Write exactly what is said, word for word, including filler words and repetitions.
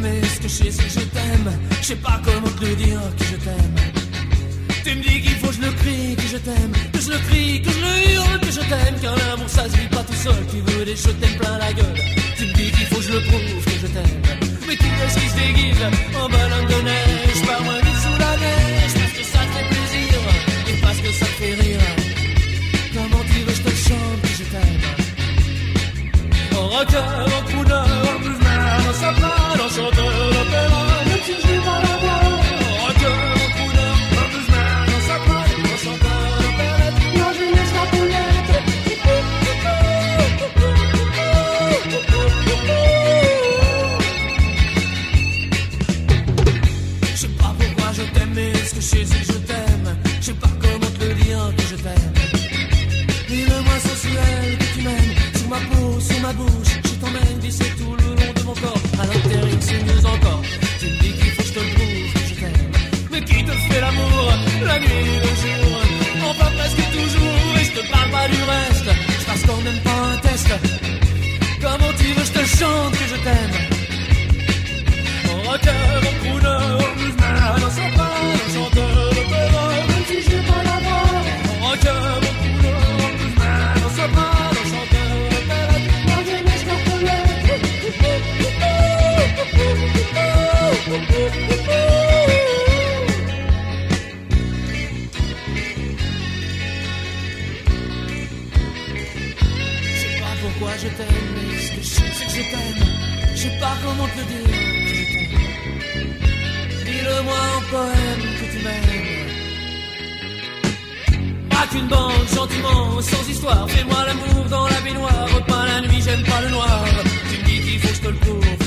mais ce que je sais c'est que je t'aime. Je sais pas comment te le dire que je t'aime. Tu me dis qu'il faut que je le crie, que je t'aime, que je le crie, que je le hurle, que je t'aime. Car l'amour ça se vit pas tout seul, tu veux des je t'aime plein la gueule. Tu me dis qu'il faut que je le prouve, que je t'aime. Mais qui est-ce qui se déguise en bonhomme de neige, pas moins vite sous la neige, parce que ça te fait plaisir et parce que ça te fait rire. Comment tu veux que je te chante que je t'aime? En rocker, en crooner, en bluesman, en soprano, en chanteur d'opéra, même si je n'ai pas la voix. En rocker, en crooner, en bluesman, en soprano, en chanteur d'opéra, non je laisse la poulette. Je sais pas pourquoi je t'aime, mais ce que je sais c'est que je t'aime. Je sais pas comment te le dire que je t'aime. Dis-le-moi sensuel que tu m'aimes. Sur ma peau, sur ma bouche, je t'emmène glisser tout le long de mon corps. À l'intérieur c'est mieux encore. Tu me dis qu'il faut que je te le prouve que je t'aime. Mais qui te fait l'amour, la nuit et le jour, enfin presque toujours. Et je te parle pas du reste, je passe quand même pas un test. Comment tu veux que je te chante que je t'aime? En rocker, en crooner, en bluesman, en soprano, en chanteur d'opéra, même si j'ai pas la voix. En rocker, en crooner, en bluesman, en soprano, en chanteur d'opéra, moi je laisse la poulette. Je sais pas pourquoi je t'aime, mais ce que je sais c'est que je t'aime. Je sais pas comment te le dire que je t'aime. Dis-le-moi en poème que tu m'aimes. Pas qu'une bande, gentiment, sans histoire. Fais-moi l'amour dans la baignoire. Pas la nuit, j'aime pas le noir. Tu me dis qu'il faut que je te le prouve.